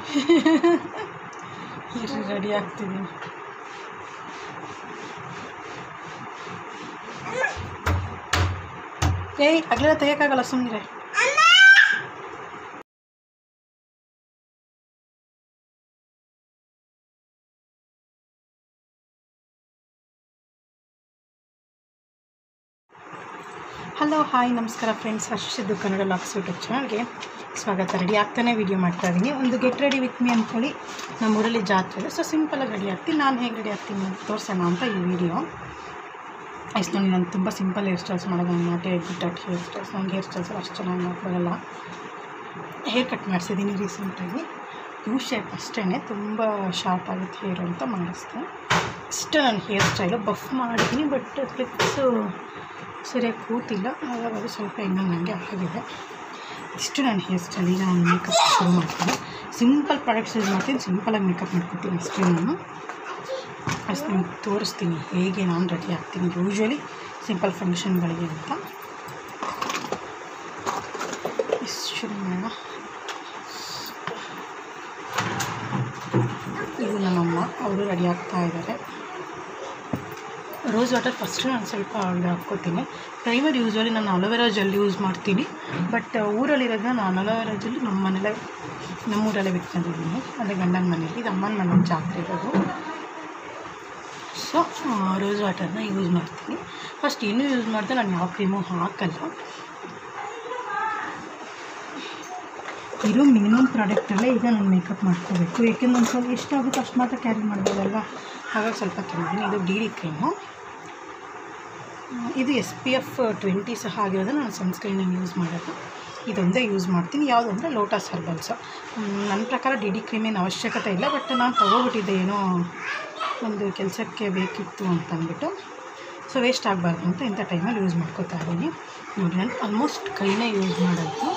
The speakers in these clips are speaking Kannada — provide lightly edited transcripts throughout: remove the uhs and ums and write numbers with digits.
ರೆಡಿ ಆಗ್ತಿದ್ದೀನಿ. ಏಯ್ ಆಗಲೆಲ್ಲ ತೆಗಿಯೋಕ್ಕಾಗಲ್ಲ, ಸುಮ್ಮನೆ. ಹಲೋ, ಹಾಯ್, ನಮಸ್ಕಾರ ಫ್ರೆಂಡ್ಸ್. ಹರ್ಷಿದ್ದು ಕನ್ನಡ ಲಾಕ್ಸ್ ಯೂಟ್ಯೂಬ್ ಚಾನಲ್ಗೆ ಸ್ವಾಗತ. ರೆಡಿ ಆಗ್ತಾನೆ ವೀಡಿಯೋ ಮಾಡ್ತಾಯಿದ್ದೀನಿ. ಒಂದು ಗೆಟ್ ರೆಡಿ ವಿತ್ ಮೀ ಅಂದ್ಕೊಳ್ಳಿ. ನಮ್ಮೂರಲ್ಲಿ ಜಾತ್ರೆ ಇದೆ, ಸೊ ಸಿಂಪಲಾಗಿ ರೆಡಿ ಆಗ್ತೀನಿ. ನಾನು ಹೇಗೆ ರೆಡಿ ಆಗ್ತೀನಿ ಅಂತ ತೋರಿಸೋಣ ಅಂತ ಈ ವಿಡಿಯೋ. ಎಷ್ಟು ನೋಡಿ, ನಾನು ತುಂಬ ಸಿಂಪಲ್ ಹೇರ್ ಸ್ಟೈಲ್ಸ್ ಮಾಡೋದು. ನಾನು ನಾಟಿ ಬಿಟ್ಟಟ್ ಹೇರ್ ಸ್ಟೈಲ್ಸ್, ನನಗೆ ಹೇರ್ ಸ್ಟೈಲ್ಸ್ ಅಷ್ಟು ಚೆನ್ನಾಗಿ ಮಾಡೋಕ್ಕಾಗಲ್ಲ. ಹೇರ್ ಕಟ್ ಮಾಡಿಸಿದ್ದೀನಿ ರೀಸೆಂಟಾಗಿ. ಯೂ ಶೇಪ್ ಅಷ್ಟೇ, ತುಂಬ ಶಾರ್ಪ್ ಆಗುತ್ತೆ ಹೇರ್ ಅಂತ ಮಾಡಿಸ್ತೀನಿ. ಇಷ್ಟು ನನ್ನ ಹೇರ್ ಸ್ಟೈಲು ಬಫ್ ಮಾಡಿದ್ದೀನಿ, ಬಟ್ ಕ್ಲಿಪ್ಸು ಸರಿಯಾಗಿ ಕೂತಿಲ್ಲ, ಹಾಗಾಗಿ ಸ್ವಲ್ಪ ಇನ್ನೂ ನನಗೆ ಆಗಿದೆ. ಇಷ್ಟು ನನ್ನ ಹೇರ್ ಸ್ಟೈಲ್. ಈಗ ನಾನು ಮೇಕಪ್ ಶುರು ಮಾಡ್ತೀನಿ. ಸಿಂಪಲ್ ಪ್ರಾಡಕ್ಟ್ಸ್ ಯೂಸ್ ಮಾಡ್ತೀನಿ, ಸಿಂಪಲಾಗಿ ಮೇಕಪ್ ಮಾಡ್ಕೊತೀನಿ ಅಷ್ಟೇ. ನಾನು ಅಷ್ಟು ನಿಮ್ಗೆ ತೋರಿಸ್ತೀನಿ ಹೇಗೆ ನಾನು ರೆಡಿ ಆಗ್ತೀನಿ ಯೂಶ್ವಲಿ ಸಿಂಪಲ್ ಫಂಕ್ಷನ್ಗಳಿಗೆ ಅಂತ. ಇಷ್ಟು ಶುರು ಮಾಡೋಣ. ಇದು ನಮ್ಮಮ್ಮ, ಅವರು ರೆಡಿ ಆಗ್ತಾ ಇದ್ದಾರೆ. ರೋಸ್ ವಾಟರ್ ಫಸ್ಟು ನಾನು ಸ್ವಲ್ಪ ಇದು ಹಾಕ್ಕೋತೀನಿ. ಪ್ರೈಮರ್ ಯೂಶ್ವಲಿ ನಾನು ಅಲೋವೆರಾ ಜೆಲ್ ಯೂಸ್ ಮಾಡ್ತೀನಿ, ಬಟ್ ಊರಲ್ಲಿರೋದನ್ನ ನಾನು ಅಲೋವೆರಾ ಜೆಲ್ ನಮ್ಮೂರಲ್ಲೇ ಬಿಟ್ಕೊಂಡಿದ್ದೀನಿ, ಅದೇ ಗಂಡನ ಮನೇಲಿ. ಇದು ಅಮ್ಮನ ಮನೇಲಿ ಜಾತ್ರೆ ಇರೋದು. ಸೊ ರೋಸ್ ವಾಟರ್ನ ಯೂಸ್ ಮಾಡ್ತೀನಿ. ಫಸ್ಟ್ ಇನ್ನೂ ಯೂಸ್ ಮಾಡಿದೆ, ನಾನು ಯಾವ ಕ್ರೀಮು ಹಾಕಲ್ಲ. ಇರೋ ಮಿನಿಮಮ್ ಪ್ರಾಡಕ್ಟಲ್ಲೇ ಈಗ ನಾನು ಮೇಕಪ್ ಮಾಡ್ಕೋಬೇಕು, ಏಕೆಂದ್ರೆ ಒಂದು ಸ್ವಲ್ಪ ಎಷ್ಟಾಗುತ್ತೋ ಅಷ್ಟು ಮಾತ್ರ ಕ್ಯಾರಿ ಮಾಡ್ಬೋದಲ್ವ, ಹಾಗಾಗಿ ಸ್ವಲ್ಪ ಕೆಮ್ಮಿದ್ದೀನಿ. ಇದು ಡಿ ಕ್ರೀಮು. ಇದು SPF 20 ಸಹ ಆಗಿರೋದು. ನಾನು ಸನ್ಸ್ಕ್ರೀನ್ ಯೂಸ್ ಮಾಡೋದು, ಇದೊಂದೇ ಯೂಸ್ ಮಾಡ್ತೀನಿ. ಯಾವುದು ಅಂದರೆ ಲೋಟಸ್ ಹರ್ಬಲ್ಸು. ನನ್ನ ಪ್ರಕಾರ ಡಿ ಕ್ರೀಮೇನು ಅವಶ್ಯಕತೆ ಇಲ್ಲ, ಬಟ್ ನಾನು ತೊಗೊಬಿಟ್ಟಿದ್ದೆ, ಏನೋ ಒಂದು ಕೆಲಸಕ್ಕೆ ಬೇಕಿತ್ತು ಅಂತಂದ್ಬಿಟ್ಟು. ಸೊ ವೇಸ್ಟ್ ಆಗಬಾರ್ದು ಅಂತ ಇಂಥ ಟೈಮಲ್ಲಿ ಯೂಸ್ ಮಾಡ್ಕೋತಾ ಇದ್ದೀನಿ. ನೋಡಿ, ನಾನು ಆಲ್ಮೋಸ್ಟ್ ಕೈನೇ ಯೂಸ್ ಮಾಡೋದು.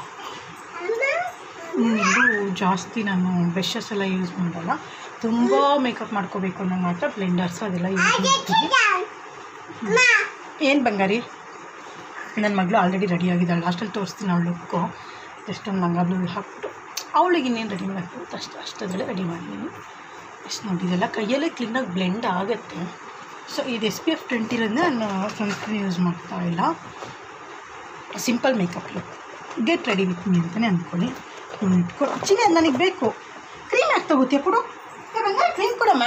ಇದು ಜಾಸ್ತಿ ನಾನು ಬ್ರಷಸ್ ಎಲ್ಲ ಯೂಸ್ ಮಾಡಲ್ಲ. ತುಂಬ ಮೇಕಪ್ ಮಾಡ್ಕೋಬೇಕು ಅನ್ನೋ ಮಾತ್ರ ಬ್ಲೆಂಡರ್ಸು ಅದೆಲ್ಲ ಯೂಸ್ ಮಾಡ್ತೀನಿ. ಏನು ಬಂಗಾರಿ, ನನ್ನ ಮಗಳು ಆಲ್ರೆಡಿ ರೆಡಿ ಆಗಿದ್ದಾಳೆ. ಲಾಸ್ಟಲ್ಲಿ ತೋರಿಸ್ತೀನಿ ಅವಳು ಲುಕ್ಕು. ಎಷ್ಟೊಂದು ಲಂಗ ಬ್ಲೌಸ್ ಹಾಕ್ಬಿಟ್ಟು ಅವಳಿಗೆ ಇನ್ನೇನು ರೆಡಿ ಮಾಡಬೇಕು ಅಷ್ಟದಲ್ಲೇ ರೆಡಿ ಮಾಡಿದ್ದೀನಿ. ಎಷ್ಟು ನೋಡಿ, ಇದೆಲ್ಲ ಕೈಯಲ್ಲೇ ಕ್ಲೀನಾಗಿ ಬ್ಲೆಂಡ್ ಆಗುತ್ತೆ. ಸೊ ಇದು SPF 20 ಇರೋದನ್ನ ನಾನು ಸನ್ಸ್ಕ್ರೀನ್ ಯೂಸ್ ಮಾಡ್ತಾ ಇಲ್ಲ. Simple makeup look, get ready with me ಅಂತಲೇ ಅಂದ್ಕೊಳ್ಳಿ. ಚಿನ್ನ ನನಗೆ ಬೇಕು. ಕ್ರೀಮ್ ಯಾಕೆ ತಗೋತೀಯ? ಕೊಡು ಬಂಗಾರ, ಕ್ರೀಮ್ ಕೊಡಮ್ಮ.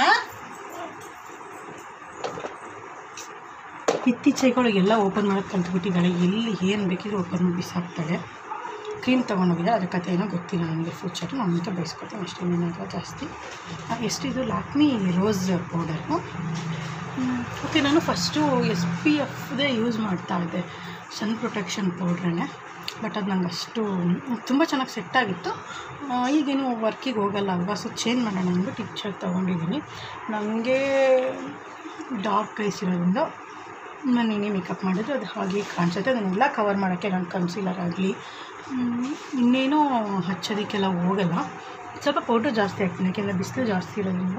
ಇತ್ತೀಚೆಗಳಿಗೆಲ್ಲ ಓಪನ್ ಮಾಡೋದು ಕಲ್ತ್ಬಿಟ್ಟಿದ್ದಾಳೆ. ಎಲ್ಲಿ ಏನು ಬೇಕಿದ್ರು ಓಪನ್ ಮಾಡಿ ಬಿಸಾಕ್ತಾಳೆ. ಕ್ರೀಮ್ ತೊಗೊಂಡೋಗಿದ್ದೆ, ಅದ್ರ ಕಥೆ ಏನೋ ಗೊತ್ತಿಲ್ಲ ನನಗೆ. ಫ್ಯೂಚರ್ ನಾನು ಅಂತ ಬಯಸ್ಕೊತೀನಿ ಅಷ್ಟೇ, ಏನಾಗಲ್ಲ ಜಾಸ್ತಿ. ಎಷ್ಟಿದು ಲ್ಯಾಕ್ಮಿ ರೋಸ್ ಪೌಡರು. ಓಕೆ, ನಾನು ಫಸ್ಟು SPFದೇ ಯೂಸ್ ಮಾಡ್ತಾಯಿದ್ದೆ, ಸನ್ ಪ್ರೊಟೆಕ್ಷನ್ ಪೌಡ್ರನ್ನೇ. ಬಟ್ ಅದು ನಂಗೆ ಅಷ್ಟು ತುಂಬ ಚೆನ್ನಾಗಿ ಸೆಟ್ ಆಗಿತ್ತು. ಈಗೇನು ವರ್ಕಿಗೆ ಹೋಗಲ್ಲ ಅಲ್ವಾ, ಸೊ ಚೇಂಜ್ ಮಾಡೋಣ ಅಂದ್ಬಿಟ್ಟು ಟಿಚ್ಚರ್ ತೊಗೊಂಡಿದ್ದೀನಿ. ನನಗೆ ಡಾರ್ಕ್ ಐಸ್ ಇರೋದ್ರಿಂದ ನಾನು ಏನೇ ಮೇಕಪ್ ಮಾಡಿದ್ರು ಅದು ಹಾಗೆ ಕಾಣಿಸುತ್ತೆ. ಅದನ್ನೆಲ್ಲ ಕವರ್ ಮಾಡೋಕ್ಕೆ ನಾನು ಕನ್ಸೀಲರ್ ಆಗಲಿ ಇನ್ನೇನೋ ಹಚ್ಚೋದಕ್ಕೆಲ್ಲ ಹೋಗಲ್ಲ. ಸ್ವಲ್ಪ ಪೌಡ್ರ್ ಜಾಸ್ತಿ ಹಾಕ್ತೀನಿ, ಯಾಕೆಂದರೆ ಬಿಸಿಲು ಜಾಸ್ತಿ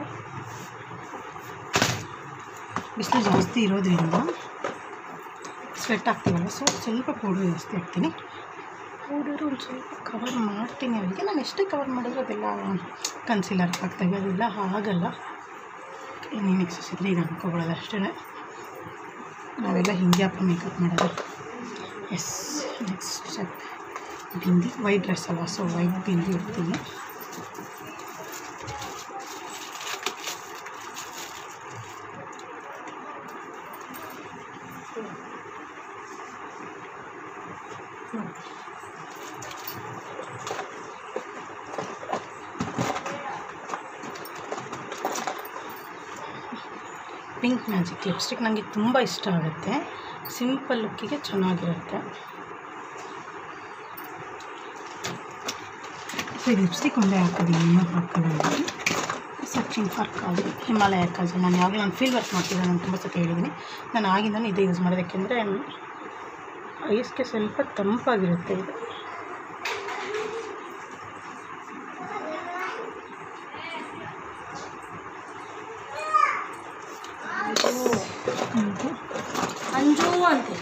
ಇರೋದ್ರಿಂದ ಸ್ವೆಟ್ ಆಗ್ತೀವಲ್ಲ, ಸೊ ಸ್ವಲ್ಪ ಪೌಡ್ರ್ ಜಾಸ್ತಿ ಹಾಕ್ತೀನಿ. ಪೌಡರು ಒಂದು ಸ್ವಲ್ಪ ಕವರ್ ಮಾಡ್ತೀನಿ. ಅವರಿಗೆ ನಾನು ಎಷ್ಟೇ ಕವರ್ ಮಾಡಿದ್ರು ಅದೆಲ್ಲ ಕನ್ಸೀಲರ್ ಹಾಕ್ತಾಯಿದ್ದೆ, ಅದೆಲ್ಲ ಆಗಲ್ಲ. ಇನ್ನೇನು ಎಕ್ಸಸ್ ಇದ್ದರೆ ಈಗ ಅಂದ್ಕೊಬಿಡೋದು ಅಷ್ಟೇ. ನಾವೆಲ್ಲ ಹಿಂಗೆ ಅಪ್ಪ ಮೇಕಪ್ ಮಾಡೋದು. Yes, next step bindi. White dress ಅಲ್ಲ, ಸೊ ವೈಟ್ ಬಿಂದಿ ಇಡ್ತೀನಿ. ಪಿಂಕ್ ಮ್ಯಾಜಿಕ್ ಲಿಪ್ಸ್ಟಿಕ್ ನನಗೆ ತುಂಬ ಇಷ್ಟ ಆಗುತ್ತೆ. ಸಿಂಪಲ್ ಲುಕ್ಕಿಗೆ ಚೆನ್ನಾಗಿರುತ್ತೆ. ಸೊ ಈ ಲಿಪ್ಸ್ಟಿಕ್ ಒಂದೇ ಹಾಕೋದು, ಇನ್ನೂ ಹಾಕೋದು. Searching for kajal, Himalaya kajal. ನಾನು ಯಾವಾಗಲೂ ನಾನು ಫೀಲ್ಡ್ ವರ್ಕ್ ಮಾಡ್ತಿದ್ದೆ, ನಾನು ತುಂಬ ಸತಿ ಹೇಳಿದ್ದೀನಿ. ನಾನು ಆಗಿಂದನೂ ಇದೇ ಯೂಸ್ ಮಾಡೋದು, ಯಾಕೆಂದರೆ ಐಸ್ಗೆ ಸ್ವಲ್ಪ ತಂಪಾಗಿರುತ್ತೆ ಇದು. ಅಂಜು ಅಂತೆ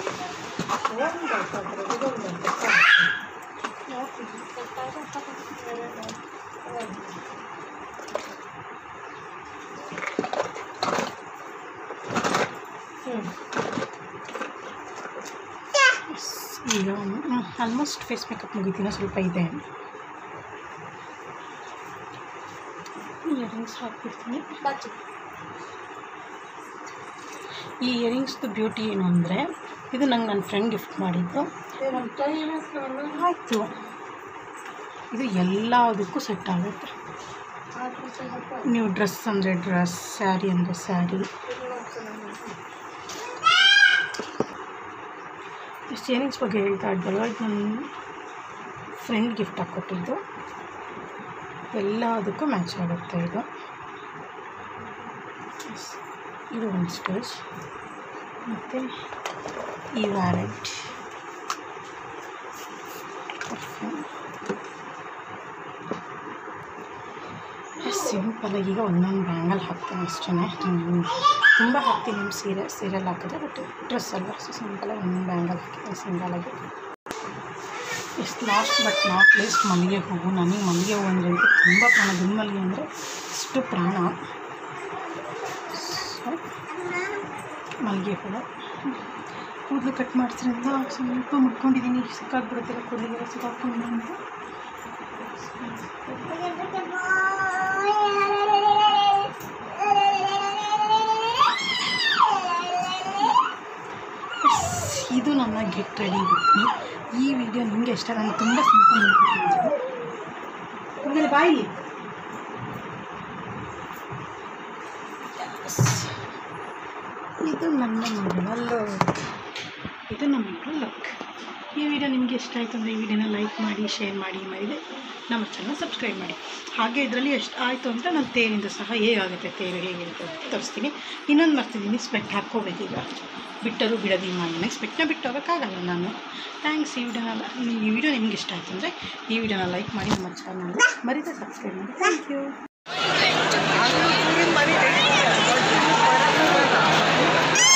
ಆಲ್ಮೋಸ್ಟ್ ಫೇಸ್ ಮೇಕಪ್ ಮುಗಿತೀನೋ ಸ್ವಲ್ಪ ಇದೆ. ಇಯರಿಂಗ್ಸ್ ಹಾಕ್ಬಿಡ್ತೀನಿ. ಈ ಇಯರಿಂಗ್ಸ್ದು ಬ್ಯೂಟಿ ಏನು ಅಂದರೆ, ಇದು ನಂಗೆ ನನ್ನ ಫ್ರೆಂಡ್ ಗಿಫ್ಟ್ ಮಾಡಿದ್ದು. ಆಯಿತು, ಇದು ಎಲ್ಲದಕ್ಕೂ ಸೆಟ್ ಆಗುತ್ತೆ. ನೀವು ಡ್ರೆಸ್ ಅಂದರೆ ಡ್ರೆಸ್, ಸ್ಯಾರಿ ಅಂದರೆ ಸ್ಯಾರಿ. ಇಯರಿಂಗ್ಸ್ ಬಗ್ಗೆ ಹೇಳ್ತಾ ಇದ್ದಲ್ವ, ಇದು ನನ್ನ ಫ್ರೆಂಡ್ ಗಿಫ್ಟ್ ಹಾಕ್ಕೊಟ್ಟಿದ್ದು. ಎಲ್ಲದಕ್ಕೂ ಮ್ಯಾಚ್ ಆಗುತ್ತೆ ಇದು. ಇದು ಒಂದು ಸ್ಟೇಜ್. ಮತ್ತು ಈ ವ್ಯಾಲೆಟ್ ಸಿಂಪಲಾಗಿ ಈಗ ಒಂದೊಂದು ಬ್ಯಾಂಗಲ್ ಹಾಕ್ತೀನಿ ಅಷ್ಟೇ. ತುಂಬ ಹಾಕ್ತೀನಿ ನಿಮ್ಮ ಸೀರೆಯಲ್ಲಿ ಹಾಕಿದ್ರೆ, ಬಟ್ ಡ್ರೆಸ್ ಅಲ್ಲ, ಸೊ ಸಿಂಪಲಾಗಿ ಒಂದೊಂದು ಬ್ಯಾಂಗಲ್ ಹಾಕ್ತೀನಿ ಸಿಂಗಲಾಗಿ. ಲಾಸ್ಟ್ ಬಟ್ ನಾಟ್ ಲೀಸ್ಟ್ ಮಲ್ಲಿಗೆ ಹೂವು. ನನಗೆ ಮಲ್ಲಿಗೆ ಹೂವು ಅಂದರೆ ತುಂಬ ಪ್ರಾಣ. ದುಂಡು ಅಂದರೆ ಇಷ್ಟು ಪ್ರಾಣ. ಸೊ ಮಲ್ಲಿಗೆ ಹೂವು ಕೂದಲು ಕಟ್ ಮಾಡಿದ್ರಿಂದ ಸ್ವಲ್ಪ ಮುಟ್ಕೊಂಡಿದ್ದೀನಿ. ಸಿಕ್ಕಾಗ್ಬಿಡುತ್ತಿಲ್ಲ ಕೂದಲಿಗೆ, ಸಿಕ್ಕಾಕೊಂಡು ಅಂತ. ಇದು ನನ್ನ ಗೆಟ್ ರೆಡಿ ವಿತ್ ಮೀ. ಈ ವಿಡಿಯೋ ನಿಮಗೆ ಇಷ್ಟ. ನಾನು ತುಂಬ ಸಿಂಪಲ್ ಆಮೇಲೆ ಬಾಯಿ. ಇದು ನನ್ನ ಮಗಳ ಲುಕ್. ಇದು ನಮ್ಮ ಮಗಳ ಲುಕ್. ಈ ವಿಡಿಯೋ ನಿಮಗೆ ಇಷ್ಟ ಆಯಿತು ಅಂದರೆ ಈ ವಿಡಿಯೋನ ಲೈಕ್ ಮಾಡಿ, ಶೇರ್ ಮಾಡಿ, ಮರಿದೆ ನಮ್ಮ ಚಾನಲ್ ಸಬ್ಸ್ಕ್ರೈಬ್ ಮಾಡಿ. ಹಾಗೆ ಇದರಲ್ಲಿ ಎಷ್ಟು ಆಯಿತು ಅಂದರೆ ನಾನು ತೇರಿಂದ ಸಹ ಹೇಗಾಗುತ್ತೆ, ತೇರು ಹೇಗಿರುತ್ತೆ ಅಂತ ತೋರಿಸ್ತೀನಿ. ಇನ್ನೊಂದು ಬರ್ತಿದ್ದೀನಿ, ಸ್ಪೆಕ್ಟ್ ಹಾಕ್ಕೋಬೇಕೀಗ. ಬಿಟ್ಟರು ಬಿಡೋದು ಮಾಡಿ ಸ್ಪೆಕ್ಟ್ನ ಬಿಟ್ಟು ಹೋಗೋಕ್ಕಾಗಲ್ಲ ನಾನು. ಥ್ಯಾಂಕ್ಸ್. ಈ ವಿಡಿಯೋ ನಿಮ್ಗೆ ಇಷ್ಟ ಆಯಿತು ಅಂದರೆ ಈ ವಿಡಿಯೋನ ಲೈಕ್ ಮಾಡಿ, ನಮ್ಮ ಚಾನಲ್ ಮರಿದೆ ಸಬ್ಸ್ಕ್ರೈಬ್ ಮಾಡಿ. Thank you.